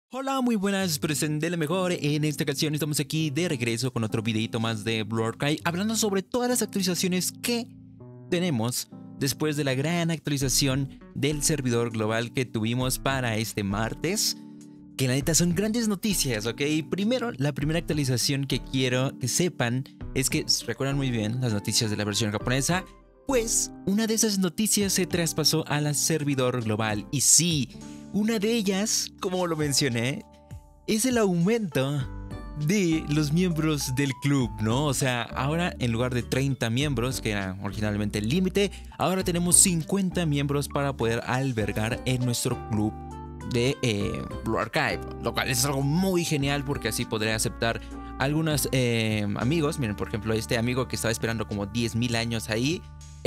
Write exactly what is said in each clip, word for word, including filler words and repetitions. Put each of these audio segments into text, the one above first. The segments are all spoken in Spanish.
Hola, muy buenas, espero estén de lo mejor. En esta ocasión estamos aquí de regreso con otro videito más de Blue Archive, hablando sobre todas las actualizaciones que tenemos después de la gran actualización del servidor global que tuvimos para este martes. Que la neta son grandes noticias, ¿ok? Primero, la primera actualización que quiero que sepan es que, recuerdan muy bien las noticias de la versión japonesa, pues una de esas noticias se traspasó al servidor global. Y sí, una de ellas, como lo mencioné, es el aumento de los miembros del club, ¿no? O sea, ahora en lugar de treinta miembros, que era originalmente el límite, ahora tenemos cincuenta miembros para poder albergar en nuestro club de eh, Blue Archive, lo cual es algo muy genial porque así podré aceptar algunos eh, amigos. Miren, por ejemplo, este amigo que estaba esperando como diez mil años ahí,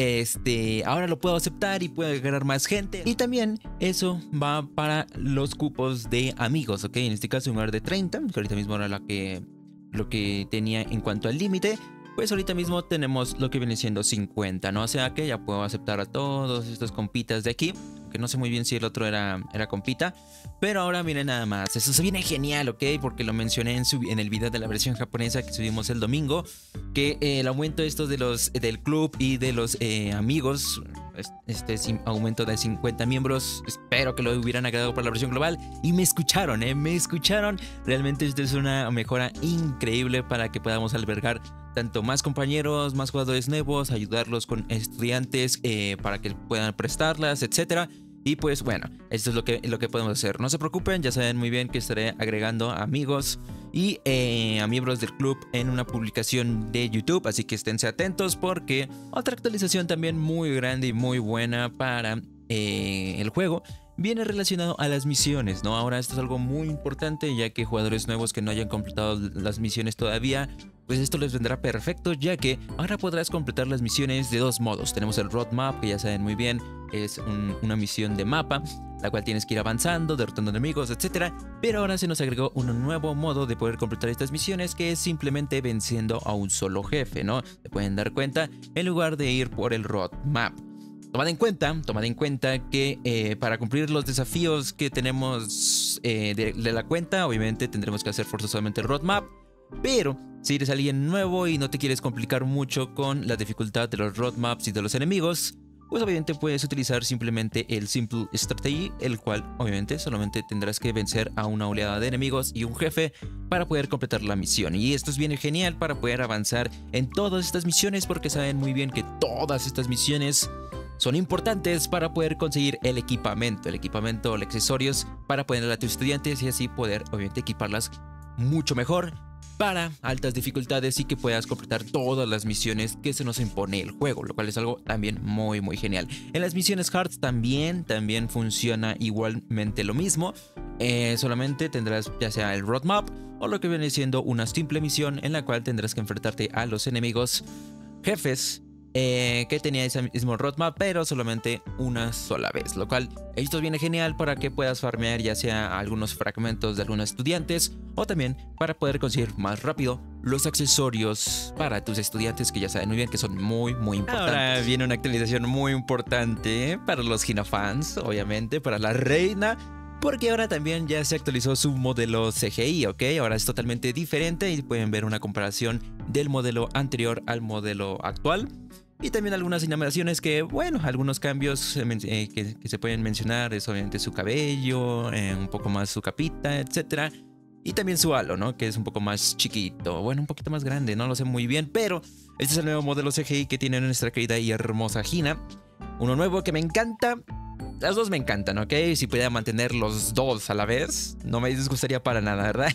este, ahora lo puedo aceptar y puedo agregar más gente. Y también eso va para los cupos de amigos, ¿ok? En este caso en lugar de treinta, que ahorita mismo era lo que, lo que tenía en cuanto al límite, pues ahorita mismo tenemos lo que viene siendo cincuenta, ¿no? O sea que ya puedo aceptar a todos estos compitas de aquí, que no sé muy bien si el otro era, era compita, pero ahora miren nada más, eso se viene genial, ¿ok? Porque lo mencioné en, su, en el video de la versión japonesa que subimos el domingo, que eh, el aumento de estos de los, del club y de los eh, amigos, este aumento de cincuenta miembros, espero que lo hubieran agregado para la versión global, y me escucharon, ¿eh? Me escucharon, realmente esto es una mejora increíble para que podamos albergar tanto más compañeros, más jugadores nuevos, ayudarlos con estudiantes eh, para que puedan prestarlas, etcétera. Y pues bueno, esto es lo que, lo que podemos hacer. No se preocupen, ya saben muy bien que estaré agregando amigos y eh, a miembros del club en una publicación de YouTube, así que esténse atentos porque otra actualización también muy grande y muy buena para eh, el juego viene relacionado a las misiones, ¿no? Ahora esto es algo muy importante, ya que jugadores nuevos que no hayan completado las misiones todavía, pues esto les vendrá perfecto, ya que ahora podrás completar las misiones de dos modos. Tenemos el roadmap, que ya saben muy bien, es un, una misión de mapa, la cual tienes que ir avanzando, derrotando enemigos, etcétera. Pero ahora se nos agregó un nuevo modo de poder completar estas misiones, que es simplemente venciendo a un solo jefe, ¿no? Se pueden dar cuenta, en lugar de ir por el roadmap. Tomad en cuenta, tomad en cuenta que eh, para cumplir los desafíos que tenemos eh, de, de la cuenta, obviamente tendremos que hacer forzosamente el roadmap. Pero si eres alguien nuevo y no te quieres complicar mucho con la dificultad de los roadmaps y de los enemigos, pues obviamente puedes utilizar simplemente el Simple Strategy, el cual obviamente solamente tendrás que vencer a una oleada de enemigos y un jefe para poder completar la misión. Y esto es bien genial para poder avanzar en todas estas misiones, porque saben muy bien que todas estas misiones son importantes para poder conseguir el equipamiento, el equipamiento o los accesorios para ponerle a tus estudiantes y así poder obviamente equiparlas mucho mejor para altas dificultades y que puedas completar todas las misiones que se nos impone el juego, lo cual es algo también muy muy genial. En las misiones Hearts también, también funciona igualmente lo mismo, eh, solamente tendrás ya sea el roadmap o lo que viene siendo una simple misión en la cual tendrás que enfrentarte a los enemigos jefes Eh, que tenía ese mismo roadmap, pero solamente una sola vez, lo cual esto viene genial para que puedas farmear ya sea algunos fragmentos de algunos estudiantes o también para poder conseguir más rápido los accesorios para tus estudiantes, que ya saben muy bien que son muy muy importantes. Ahora viene una actualización muy importante para los Hina fans, obviamente para la reina, porque ahora también ya se actualizó su modelo C G I, ¿ok? Ahora es totalmente diferente y pueden ver una comparación del modelo anterior al modelo actual. Y también algunas animaciones que, bueno, algunos cambios eh, que, que se pueden mencionar es obviamente su cabello, eh, un poco más su capita, etcétera. Y también su halo, ¿no? Que es un poco más chiquito, bueno, un poquito más grande, no lo sé muy bien, pero este es el nuevo modelo C G I que tiene nuestra querida y hermosa Hina. Uno nuevo que me encanta. Las dos me encantan, ¿ok? Si pudiera mantener los dos a la vez, no me disgustaría para nada, ¿verdad?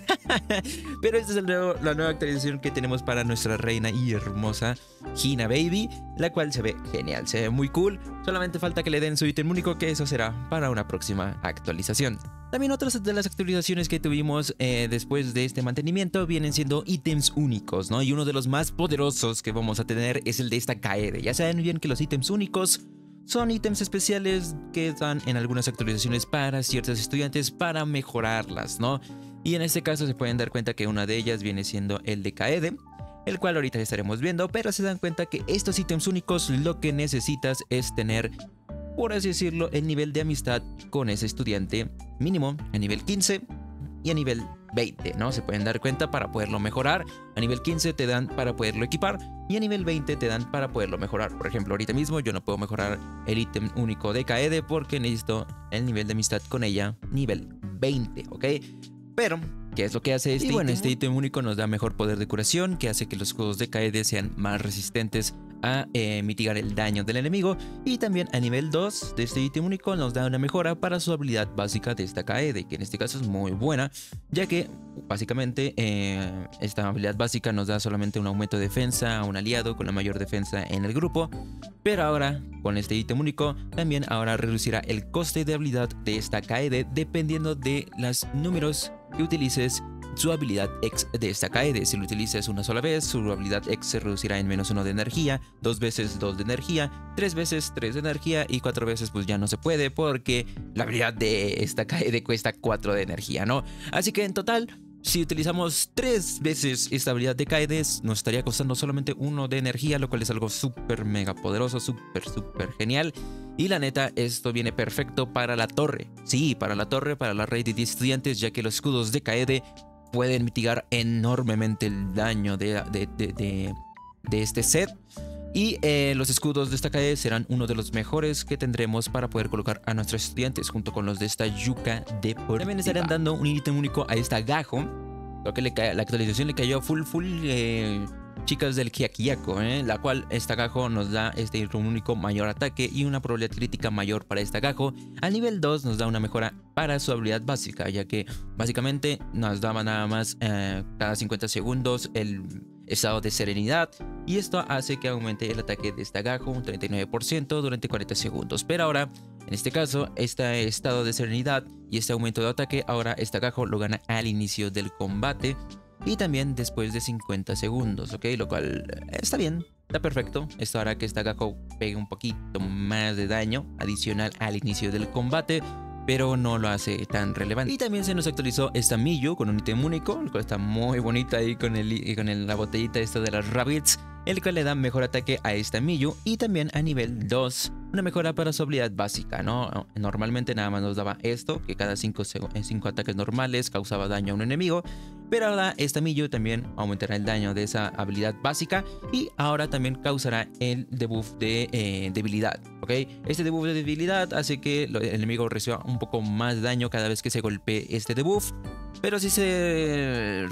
Pero esta es el nuevo, la nueva actualización que tenemos para nuestra reina y hermosa Hina Baby, la cual se ve genial, se ve muy cool. Solamente falta que le den su ítem único, que eso será para una próxima actualización. También otras de las actualizaciones que tuvimos eh, después de este mantenimiento vienen siendo ítems únicos, ¿no? Y uno de los más poderosos que vamos a tener es el de esta Kaede. Ya saben bien que los ítems únicos son ítems especiales que dan en algunas actualizaciones para ciertos estudiantes para mejorarlas, ¿no? Y en este caso se pueden dar cuenta que una de ellas viene siendo el de Kaede, el cual ahorita estaremos viendo, pero se dan cuenta que estos ítems únicos lo que necesitas es tener, por así decirlo, el nivel de amistad con ese estudiante mínimo a nivel quince y a nivel veinte, ¿no? Se pueden dar cuenta para poderlo mejorar. A nivel quince te dan para poderlo equipar y a nivel veinte te dan para poderlo mejorar. Por ejemplo, ahorita mismo yo no puedo mejorar el ítem único de Kaede porque necesito el nivel de amistad con ella nivel veinte, ¿ok? Pero ¿qué es lo que hace este ítem? Bueno, este ítem único nos da mejor poder de curación, que hace que los escudos de Kaede sean más resistentes a eh, mitigar el daño del enemigo. Y también a nivel dos de este ítem único nos da una mejora para su habilidad básica de esta Kaede, que en este caso es muy buena, ya que básicamente eh, esta habilidad básica nos da solamente un aumento de defensa a un aliado con la mayor defensa en el grupo. Pero ahora, con este ítem único, también ahora reducirá el coste de habilidad de esta Kaede dependiendo de los números que utilices su habilidad X de esta Kaede. Si lo utilizas una sola vez, su habilidad X se reducirá en menos uno de energía, dos veces dos de energía, tres veces tres de energía y cuatro veces pues ya no se puede porque la habilidad de esta Kaede cuesta cuatro de energía, ¿no? Así que en total, si utilizamos tres veces esta habilidad de Kaede, nos estaría costando solamente uno de energía, lo cual es algo súper mega poderoso, súper súper genial. Y la neta, esto viene perfecto para la torre. Sí, para la torre, para la raid de diez estudiantes, ya que los escudos de Kaede pueden mitigar enormemente el daño de, de, de, de, de este set. Y eh, los escudos de esta Kaede serán uno de los mejores que tendremos para poder colocar a nuestros estudiantes junto con los de esta Yuka Deportiva. También estarán dando un ítem único a esta Gajo. Creo que le cae, la actualización le cayó full full eh, chicas del Kyakyako, eh, la cual esta Gajo nos da este ítem único mayor ataque y una probabilidad crítica mayor para esta Gajo. Al nivel dos nos da una mejora para su habilidad básica, ya que básicamente nos daba nada más eh, cada cincuenta segundos el estado de serenidad, y esto hace que aumente el ataque de esta Gajo un treinta y nueve por ciento durante cuarenta segundos. Pero ahora, en este caso, este estado de serenidad y este aumento de ataque, ahora esta Gajo lo gana al inicio del combate y también después de cincuenta segundos, ¿ok? Lo cual está bien, está perfecto. Esto hará que esta Gajo pegue un poquito más de daño adicional al inicio del combate, pero no lo hace tan relevante. Y también se nos actualizó esta Miyu con un ítem único, el cual está muy bonita ahí con, el, con el, la botellita esta de las Rabbits, el cual le da mejor ataque a esta Miyu y también a nivel dos una mejora para su habilidad básica, ¿no? Normalmente nada más nos daba esto, que cada cinco ataques normales causaba daño a un enemigo, pero ahora esta Miyu también aumentará el daño de esa habilidad básica y ahora también causará el debuff de eh, debilidad, ¿ok? Este debuff de debilidad hace que el enemigo reciba un poco más daño cada vez que se golpee este debuff, pero si se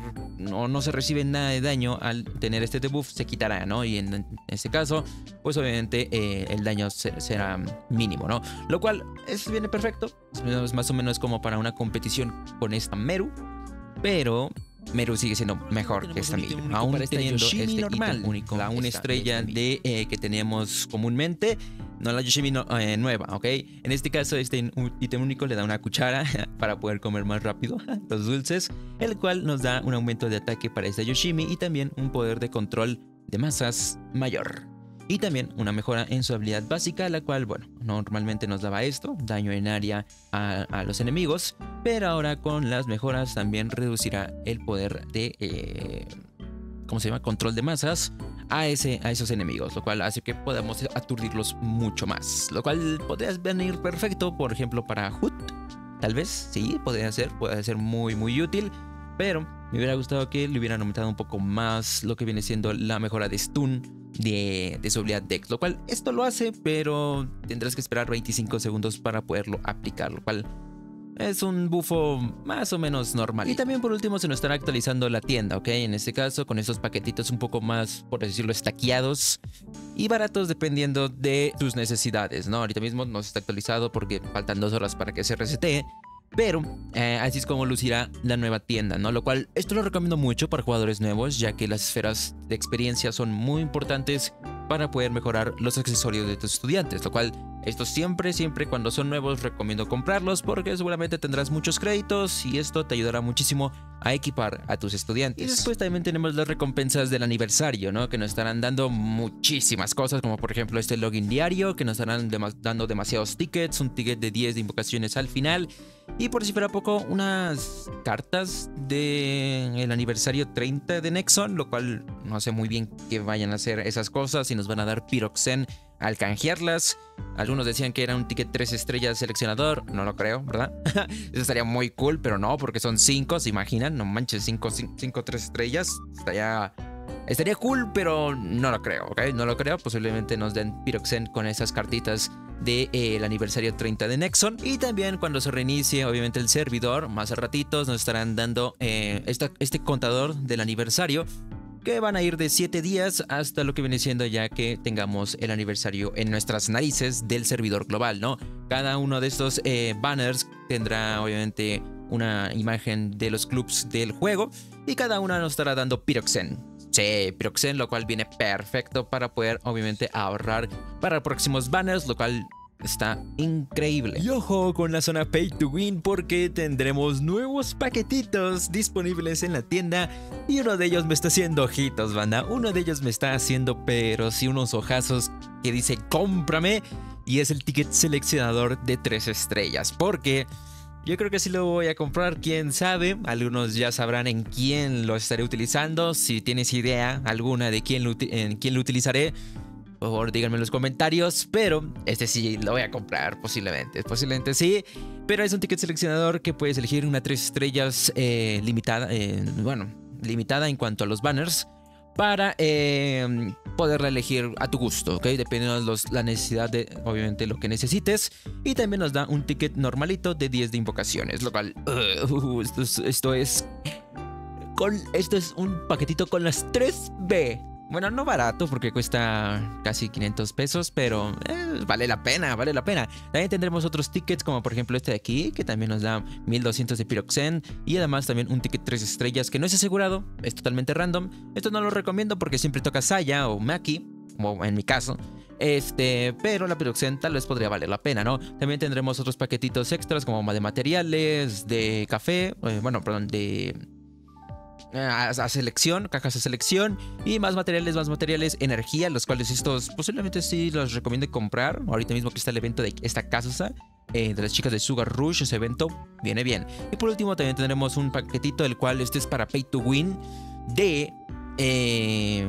no, no se recibe nada de daño al tener este debuff, se quitará, ¿no? Y en, en este caso, pues obviamente eh, el daño se, será mínimo, ¿no? Lo cual es, viene perfecto, es más o menos como para una competición con esta Meru, pero Meru sigue siendo mejor que esta Miyu, aún teniendo este normal, único, la una estrella de eh, que teníamos comúnmente, no la Yoshimi no, eh, nueva, ¿ok? En este caso, este ítem único le da una cuchara para poder comer más rápido los dulces, el cual nos da un aumento de ataque para esta Yoshimi y también un poder de control de masas mayor. Y también una mejora en su habilidad básica, la cual, bueno, normalmente nos daba esto, daño en área a, a los enemigos, pero ahora con las mejoras también reducirá el poder de, eh, ¿cómo se llama? Control de masas a, ese, a esos enemigos, lo cual hace que podamos aturdirlos mucho más, lo cual podría venir perfecto, por ejemplo, para Hood, tal vez, sí, podría ser, puede ser muy, muy útil, pero me hubiera gustado que le hubieran aumentado un poco más lo que viene siendo la mejora de stun de, de su habilidad Dex, lo cual esto lo hace, pero tendrás que esperar veinticinco segundos para poderlo aplicar, lo cual es un bufo más o menos normal. Y también por último se nos estará actualizando la tienda, ¿ok? En este caso con estos paquetitos un poco más, por decirlo, estaqueados y baratos dependiendo de tus necesidades, ¿no? Ahorita mismo no se está actualizado porque faltan dos horas para que se resetee, pero eh, así es como lucirá la nueva tienda, ¿no? Lo cual, esto lo recomiendo mucho para jugadores nuevos, ya que las esferas de experiencia son muy importantes para poder mejorar los accesorios de tus estudiantes, lo cual, esto siempre, siempre cuando son nuevos recomiendo comprarlos porque seguramente tendrás muchos créditos y esto te ayudará muchísimo a equipar a tus estudiantes. Y después también tenemos las recompensas del aniversario, ¿no? Que nos estarán dando muchísimas cosas, como por ejemplo este login diario, que nos estarán dem dando demasiados tickets, un ticket de diez de invocaciones al final. Y por si fuera poco, unas cartas del aniversario treinta de Nexon, lo cual no sé muy bien qué vayan a hacer esas cosas, si nos van a dar Pyroxen al canjearlas. Algunos decían que era un ticket tres estrellas seleccionador. No lo creo, ¿verdad? Eso estaría muy cool, pero no, porque son cinco, ¿se imaginan? No manches, cinco, cinco tres estrellas. Estaría, estaría cool, pero no lo creo, ¿ok? No lo creo. Posiblemente nos den Pyroxene con esas cartitas del de, eh, aniversario treinta de Nexon. Y también cuando se reinicie obviamente el servidor, más a ratitos nos estarán dando eh, esta, este contador del aniversario, que van a ir de siete días hasta lo que viene siendo ya que tengamos el aniversario en nuestras narices del servidor global, ¿no? Cada uno de estos eh, banners tendrá obviamente una imagen de los clubs del juego y cada una nos estará dando Pyroxene. Sí, Pyroxene, lo cual viene perfecto para poder obviamente ahorrar para próximos banners, lo cual está increíble. Y ojo con la zona Pay to Win, porque tendremos nuevos paquetitos disponibles en la tienda. Y uno de ellos me está haciendo ojitos, banda. Uno de ellos me está haciendo, pero sí, unos ojazos que dice cómprame. Y es el ticket seleccionador de tres estrellas. Porque yo creo que sí lo voy a comprar, quién sabe. Algunos ya sabrán en quién lo estaré utilizando. Si tienes idea alguna de quién lo, en quién lo utilizaré, por favor díganme en los comentarios. Pero este sí lo voy a comprar, posiblemente. Posiblemente sí. Pero es un ticket seleccionador que puedes elegir una tres estrellas eh, limitada. Eh, bueno, limitada en cuanto a los banners. Para eh, poderla elegir a tu gusto, ¿ok? Dependiendo de los, la necesidad de, obviamente, lo que necesites. Y también nos da un ticket normalito de diez de invocaciones. Lo cual, uh, uh, esto, es, esto es... Con, esto es un paquetito con las tres B. Bueno, no barato porque cuesta casi quinientos pesos, pero eh, vale la pena, vale la pena. También tendremos otros tickets como por ejemplo este de aquí, que también nos da mil doscientos de Pyroxene. Y además también un ticket tres estrellas que no es asegurado, es totalmente random. Esto no lo recomiendo porque siempre toca Saya o Maki, como en mi caso. Este, pero la Pyroxene tal vez podría valer la pena, ¿no? También tendremos otros paquetitos extras como de materiales, de café, eh, bueno, perdón, de... A, a selección, cajas a selección y más materiales, más materiales, energía, los cuales estos posiblemente sí los recomiendo comprar. Ahorita mismo que está el evento de esta casa eh, de las chicas de Sugar Rush, ese evento viene bien. Y por último también tendremos un paquetito del cual este es para Pay to Win de... Eh,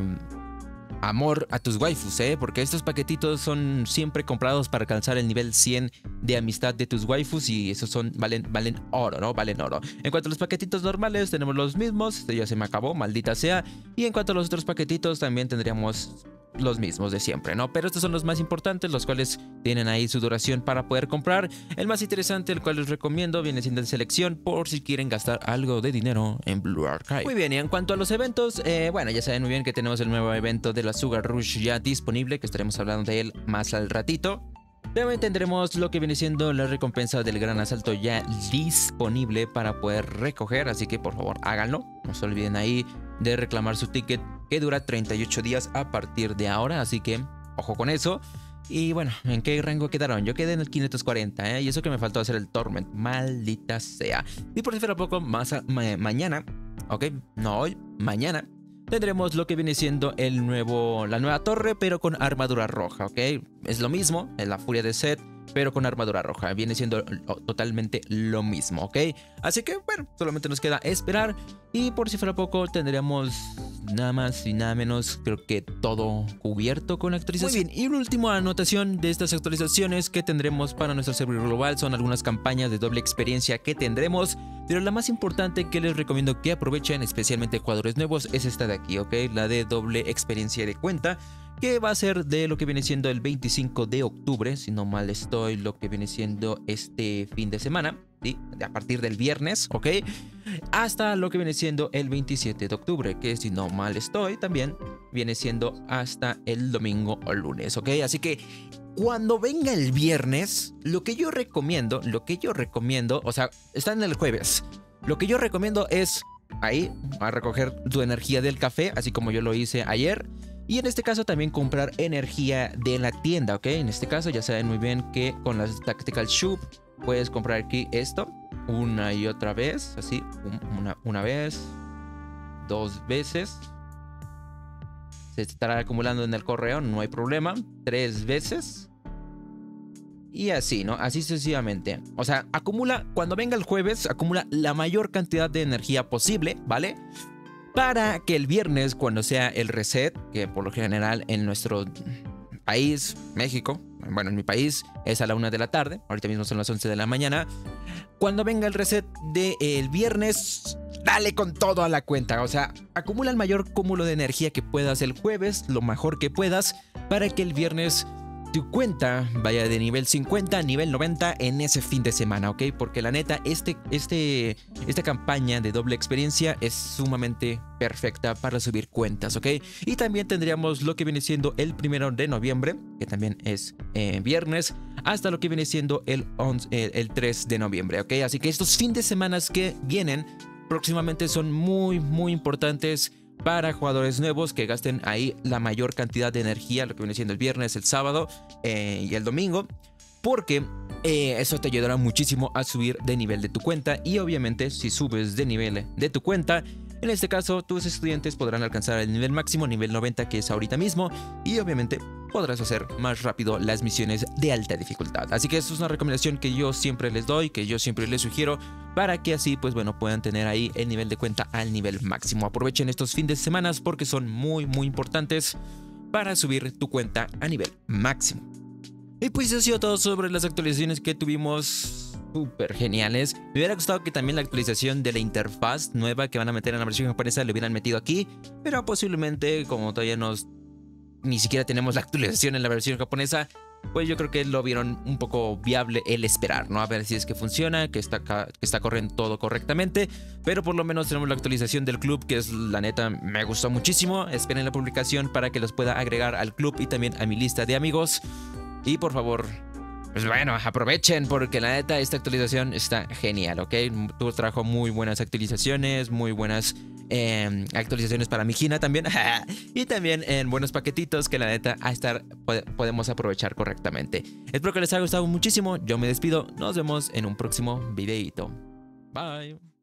amor a tus waifus, ¿eh? Porque estos paquetitos son siempre comprados para alcanzar el nivel cien de amistad de tus waifus y esos son, valen, valen oro, ¿no? Valen oro. En cuanto a los paquetitos normales, tenemos los mismos. Este ya se me acabó, maldita sea. Y en cuanto a los otros paquetitos, también tendríamos los mismos de siempre, ¿no? Pero estos son los más importantes, los cuales tienen ahí su duración para poder comprar. El más interesante, el cual les recomiendo, viene siendo en selección por si quieren gastar algo de dinero en Blue Archive. Muy bien, y en cuanto a los eventos, eh, bueno, ya saben muy bien que tenemos el nuevo evento de la Sugar Rush ya disponible, que estaremos hablando de él más al ratito. También tendremos lo que viene siendo la recompensa del gran asalto ya disponible para poder recoger, así que por favor háganlo. No se olviden ahí de reclamar su ticket, que dura treinta y ocho días a partir de ahora, así que ojo con eso. Y bueno, ¿en qué rango quedaron? Yo quedé en el quinientos cuarenta, ¿eh? Y eso que me faltó hacer el Torment, maldita sea. Y por si fuera poco, más a, ma mañana, ok, no hoy, mañana tendremos lo que viene siendo el nuevo, la nueva torre, pero con armadura roja, ¿ok? Es lo mismo, es la furia de Set, pero con armadura roja. Viene siendo totalmente lo mismo, ¿ok? Así que, bueno, solamente nos queda esperar. Y por si fuera poco, tendríamos nada más y nada menos, creo que todo cubierto con actualización. Muy bien, y una última anotación de estas actualizaciones que tendremos para nuestro servidor global son algunas campañas de doble experiencia que tendremos. Pero la más importante que les recomiendo que aprovechen, especialmente jugadores nuevos, es esta de aquí, ¿ok? La de doble experiencia de cuenta, que va a ser de lo que viene siendo el veinticinco de octubre, si no mal estoy, lo que viene siendo este fin de semana, ¿sí? A partir del viernes, ¿ok? Hasta lo que viene siendo el veintisiete de octubre, que si no mal estoy, también viene siendo hasta el domingo o lunes, ¿ok? Así que cuando venga el viernes, lo que yo recomiendo, lo que yo recomiendo, o sea, está en el jueves, lo que yo recomiendo es ahí a recoger tu energía del café, así como yo lo hice ayer. Y en este caso también comprar energía de la tienda, ¿ok? En este caso ya saben muy bien que con las Tactical Shop puedes comprar aquí esto una y otra vez, así, una, una vez, dos veces. Se estará acumulando en el correo, no hay problema. Tres veces. Y así, ¿no? Así sucesivamente. O sea, acumula, cuando venga el jueves, acumula la mayor cantidad de energía posible, ¿vale? Para que el viernes, cuando sea el reset, que por lo general en nuestro país, México, bueno, en mi país es a la una de la tarde, ahorita mismo son las once de la mañana. Cuando venga el reset del viernes, dale con todo a la cuenta. O sea, acumula el mayor cúmulo de energía que puedas el jueves, lo mejor que puedas, para que el viernes tu cuenta vaya de nivel cincuenta a nivel noventa en ese fin de semana, ¿ok? Porque la neta, este, este, esta campaña de doble experiencia es sumamente perfecta para subir cuentas, ¿ok? Y también tendríamos lo que viene siendo el primero de noviembre, que también es eh, viernes, hasta lo que viene siendo el, once, el, el tres de noviembre, ¿ok? Así que estos fines de semana que vienen próximamente son muy, muy importantes para jugadores nuevos que gasten ahí la mayor cantidad de energía, lo que viene siendo el viernes, el sábado eh, y el domingo, porque eh, eso te ayudará muchísimo a subir de nivel de tu cuenta. Y obviamente si subes de nivel de tu cuenta, en este caso tus estudiantes podrán alcanzar el nivel máximo, nivel noventa, que es ahorita mismo, y obviamente podrás hacer más rápido las misiones de alta dificultad. Así que esto es una recomendación que yo siempre les doy, que yo siempre les sugiero, para que así pues bueno puedan tener ahí el nivel de cuenta al nivel máximo. Aprovechen estos fines de semana porque son muy muy importantes para subir tu cuenta a nivel máximo. Y pues eso ha sido todo sobre las actualizaciones que tuvimos, súper geniales. Me hubiera gustado que también la actualización de la interfaz nueva que van a meter en la versión japonesa lo hubieran metido aquí, pero posiblemente como todavía nos ni siquiera tenemos la actualización en la versión japonesa, pues yo creo que lo vieron un poco viable el esperar, ¿no? A ver si es que funciona, que está, que está corriendo todo correctamente. Pero por lo menos tenemos la actualización del club, que es la neta, me gustó muchísimo. Esperen la publicación para que los pueda agregar al club y también a mi lista de amigos. Y por favor, pues bueno, aprovechen porque la neta esta actualización está genial, ¿ok? Tuvo trajo muy buenas actualizaciones, muy buenas eh, actualizaciones para mi Hina también. Y también en buenos paquetitos que la neta a estar pod podemos aprovechar correctamente. Espero que les haya gustado muchísimo. Yo me despido. Nos vemos en un próximo videito. Bye.